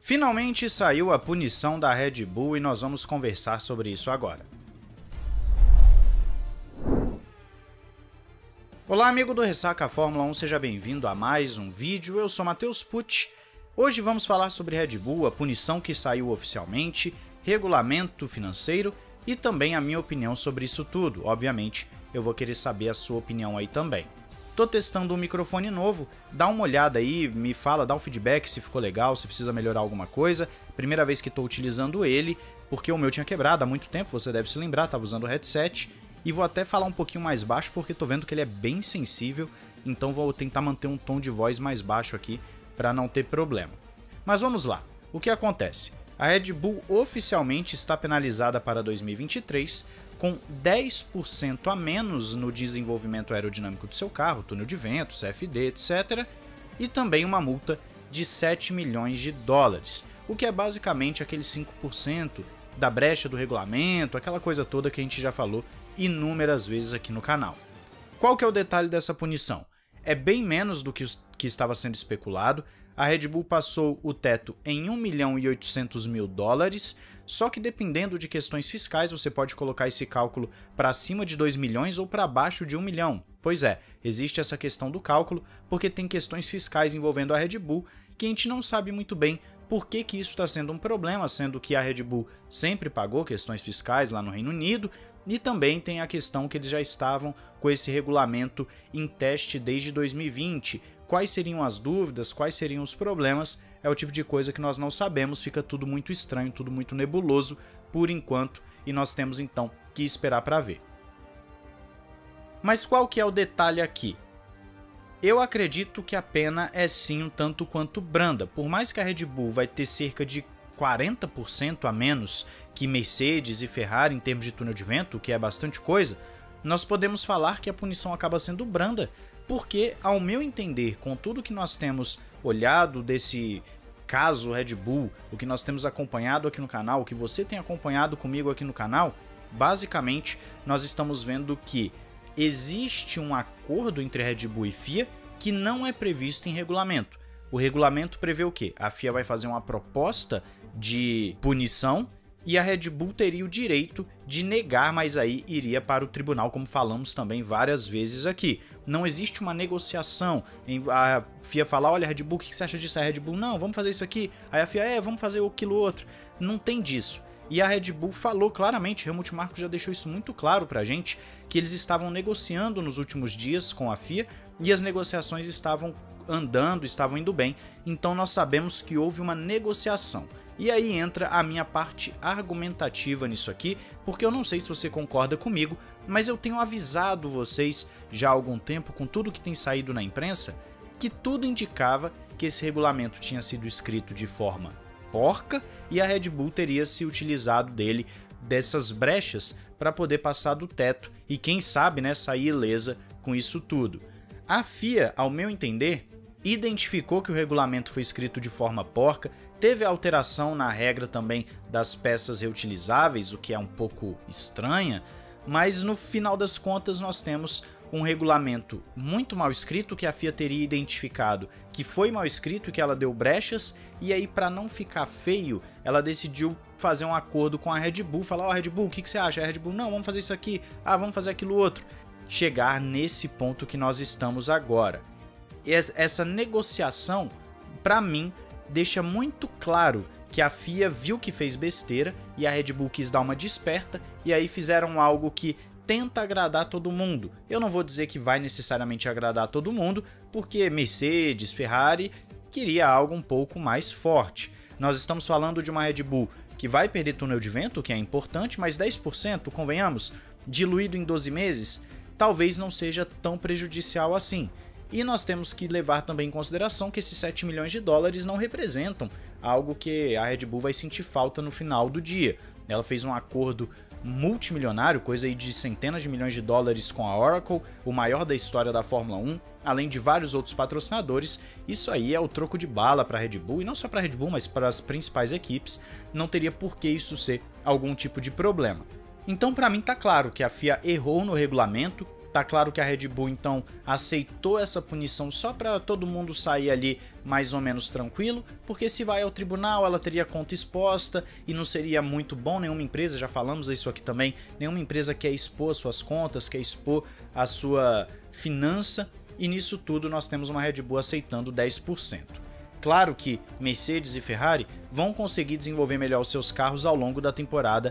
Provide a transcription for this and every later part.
Finalmente saiu a punição da Red Bull e nós vamos conversar sobre isso agora. Olá amigo do Ressaca Fórmula 1, seja bem-vindo a mais um vídeo, eu sou Matheus Pucci. Hoje vamos falar sobre Red Bull, a punição que saiu oficialmente, regulamento financeiro e também a minha opinião sobre isso tudo. Obviamente, eu vou querer saber a sua opinião aí também. Tô testando um microfone novo, dá uma olhada aí, me fala, dá um feedback se ficou legal, se precisa melhorar alguma coisa. Primeira vez que tô utilizando ele, porque o meu tinha quebrado há muito tempo, você deve se lembrar, tava usando o headset. E vou até falar um pouquinho mais baixo, porque tô vendo que ele é bem sensível, então vou tentar manter um tom de voz mais baixo aqui, para não ter problema. Mas vamos lá, o que acontece? A Red Bull oficialmente está penalizada para 2023, com 10% a menos no desenvolvimento aerodinâmico do seu carro, túnel de vento, CFD, etc. E também uma multa de 7 milhões de dólares, o que é basicamente aqueles 5% da brecha do regulamento, aquela coisa toda que a gente já falou inúmeras vezes aqui no canal. Qual que é o detalhe dessa punição? É bem menos do que estava sendo especulado. A Red Bull passou o teto em 1.800.000 dólares, só que dependendo de questões fiscais você pode colocar esse cálculo para cima de 2 milhões ou para baixo de 1 milhão. Pois é, existe essa questão do cálculo porque tem questões fiscais envolvendo a Red Bull que a gente não sabe muito bem por que isso está sendo um problema, sendo que a Red Bull sempre pagou questões fiscais lá no Reino Unido. E também tem a questão que eles já estavam com esse regulamento em teste desde 2020. Quais seriam as dúvidas, quais seriam os problemas, é o tipo de coisa que nós não sabemos, fica tudo muito estranho, tudo muito nebuloso por enquanto, e nós temos então que esperar para ver. Mas qual que é o detalhe aqui? Eu acredito que a pena é sim um tanto quanto branda, por mais que a Red Bull vai ter cerca de 40% a menos que Mercedes e Ferrari em termos de túnel de vento, que é bastante coisa, nós podemos falar que a punição acaba sendo branda, porque, ao meu entender, com tudo que nós temos olhado desse caso Red Bull, o que nós temos acompanhado aqui no canal, o que você tem acompanhado comigo aqui no canal, basicamente nós estamos vendo que existe um acordo entre Red Bull e FIA que não é previsto em regulamento. O regulamento prevê o quê? A FIA vai fazer uma proposta de punição e a Red Bull teria o direito de negar, mas aí iria para o tribunal, como falamos também várias vezes aqui. Não existe uma negociação. A FIA fala, olha Red Bull, o que você acha disso? A Red Bull, não, vamos fazer isso aqui. Aí a FIA, vamos fazer aquilo outro. Não tem disso. E a Red Bull falou claramente, Helmut Marko já deixou isso muito claro pra gente, que eles estavam negociando nos últimos dias com a FIA e as negociações estavam andando, estavam indo bem. Então nós sabemos que houve uma negociação. E aí entra a minha parte argumentativa nisso aqui, porque eu não sei se você concorda comigo, mas eu tenho avisado vocês já há algum tempo, com tudo que tem saído na imprensa, que tudo indicava que esse regulamento tinha sido escrito de forma porca e a Red Bull teria se utilizado dessas brechas para poder passar do teto e quem sabe, né, sair ilesa com isso tudo. A FIA, ao meu entender, identificou que o regulamento foi escrito de forma porca, teve alteração na regra também das peças reutilizáveis, o que é um pouco estranha, mas no final das contas nós temos um regulamento muito mal escrito que a FIA teria identificado que foi mal escrito, que ela deu brechas, e aí para não ficar feio, ela decidiu fazer um acordo com a Red Bull, falar, ó, Red Bull, o que você acha? A Red Bull, não, vamos fazer isso aqui, vamos fazer aquilo outro. Chegar nesse ponto que nós estamos agora. Essa negociação, para mim, deixa muito claro que a FIA viu que fez besteira e a Red Bull quis dar uma desperta e aí fizeram algo que tenta agradar todo mundo. Eu não vou dizer que vai necessariamente agradar todo mundo, porque Mercedes, Ferrari queria algo um pouco mais forte. Nós estamos falando de uma Red Bull que vai perder túnel de vento, que é importante, mas 10%, convenhamos, diluído em 12 meses, talvez não seja tão prejudicial assim. E nós temos que levar também em consideração que esses 7 milhões de dólares não representam algo que a Red Bull vai sentir falta no final do dia. Ela fez um acordo multimilionário, coisa aí de centenas de milhões de dólares com a Oracle, o maior da história da Fórmula 1, além de vários outros patrocinadores. Isso aí é o troco de bala para a Red Bull, e não só para a Red Bull, mas para as principais equipes. Não teria por que isso ser algum tipo de problema. Então, para mim tá claro que a FIA errou no regulamento, Tá claro que a Red Bull então aceitou essa punição só para todo mundo sair ali mais ou menos tranquilo, porque se vai ao tribunal ela teria conta exposta e não seria muito bom. Nenhuma empresa, já falamos isso aqui também, nenhuma empresa quer expor as suas contas, quer expor a sua finança, e nisso tudo nós temos uma Red Bull aceitando 10%. Claro que Mercedes e Ferrari vão conseguir desenvolver melhor os seus carros ao longo da temporada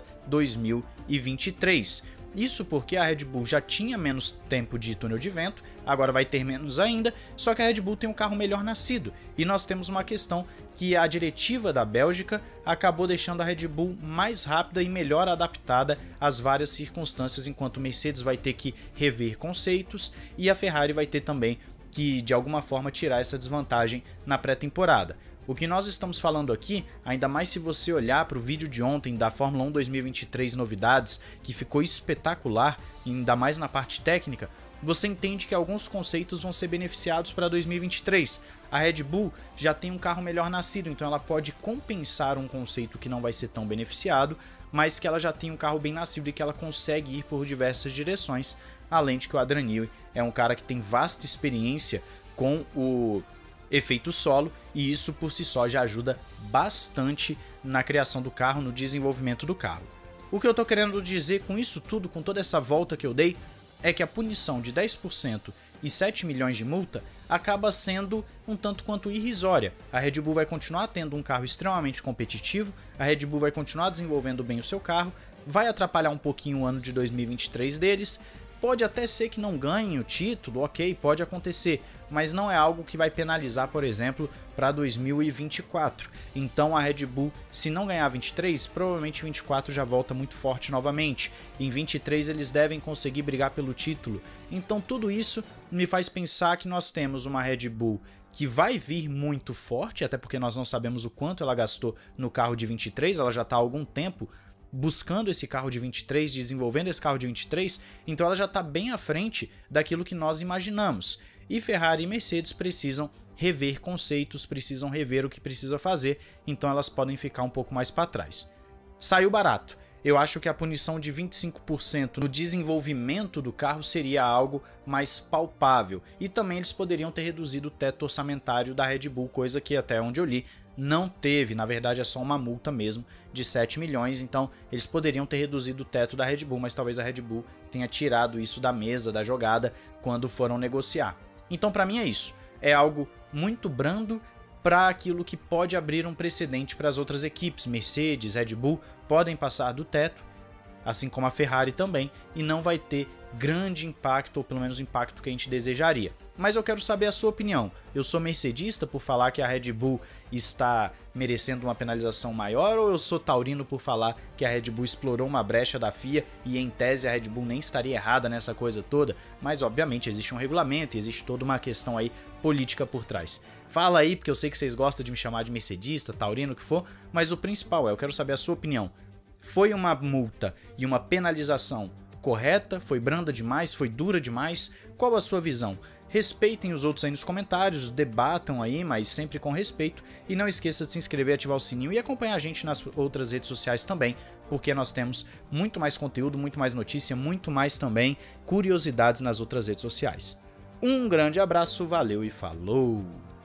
2023. Isso porque a Red Bull já tinha menos tempo de túnel de vento, agora vai ter menos ainda, só que a Red Bull tem um carro melhor nascido. E nós temos uma questão que a diretiva da Bélgica acabou deixando a Red Bull mais rápida e melhor adaptada às várias circunstâncias, enquanto Mercedes vai ter que rever conceitos e a Ferrari vai ter também que, de alguma forma, tirar essa desvantagem na pré-temporada. O que nós estamos falando aqui, ainda mais se você olhar para o vídeo de ontem da Fórmula 1 2023 novidades, que ficou espetacular, ainda mais na parte técnica, você entende que alguns conceitos vão ser beneficiados para 2023. A Red Bull já tem um carro melhor nascido, então ela pode compensar um conceito que não vai ser tão beneficiado, mas que ela já tem um carro bem nascido e que ela consegue ir por diversas direções, além de que o Adrian Newey é um cara que tem vasta experiência com o efeito solo, e isso por si só já ajuda bastante na criação do carro, no desenvolvimento do carro. O que eu tô querendo dizer com isso tudo, com toda essa volta que eu dei, é que a punição de 10% e 7 milhões de multa acaba sendo um tanto quanto irrisória. A Red Bull vai continuar tendo um carro extremamente competitivo, a Red Bull vai continuar desenvolvendo bem o seu carro, vai atrapalhar um pouquinho o ano de 2023 deles, pode até ser que não ganhem o título, ok, pode acontecer, mas não é algo que vai penalizar, por exemplo, para 2024. Então a Red Bull, se não ganhar 23, provavelmente 24 já volta muito forte novamente. Em 23 eles devem conseguir brigar pelo título. Então tudo isso me faz pensar que nós temos uma Red Bull que vai vir muito forte, até porque nós não sabemos o quanto ela gastou no carro de 23, ela já está há algum tempo buscando esse carro de 23, desenvolvendo esse carro de 23, então ela já está bem à frente daquilo que nós imaginamos. E Ferrari e Mercedes precisam rever conceitos, precisam rever o que precisa fazer, então elas podem ficar um pouco mais para trás. Saiu barato. Eu acho que a punição de 25% no desenvolvimento do carro seria algo mais palpável, e também eles poderiam ter reduzido o teto orçamentário da Red Bull, coisa que até onde eu li não teve, na verdade é só uma multa mesmo de 7 milhões, então eles poderiam ter reduzido o teto da Red Bull, mas talvez a Red Bull tenha tirado isso da mesa, da jogada, quando foram negociar. Então para mim é isso, é algo muito brando para aquilo que pode abrir um precedente para as outras equipes. Mercedes, Red Bull podem passar do teto, assim como a Ferrari também, e não vai ter grande impacto, ou pelo menos o impacto que a gente desejaria. Mas eu quero saber a sua opinião. Eu sou mercedista por falar que a Red Bull está merecendo uma penalização maior, ou eu sou taurino por falar que a Red Bull explorou uma brecha da FIA e em tese a Red Bull nem estaria errada nessa coisa toda? Mas obviamente existe um regulamento, existe toda uma questão aí política por trás. Fala aí, porque eu sei que vocês gostam de me chamar de mercedista, taurino, o que for, mas o principal é, eu quero saber a sua opinião. Foi uma multa e uma penalização correta? Foi branda demais? Foi dura demais? Qual a sua visão? Respeitem os outros aí nos comentários, debatam aí, mas sempre com respeito. E não esqueça de se inscrever, ativar o sininho e acompanhar a gente nas outras redes sociais também, porque nós temos muito mais conteúdo, muito mais notícia, muito mais também curiosidades nas outras redes sociais. Um grande abraço, valeu e falou!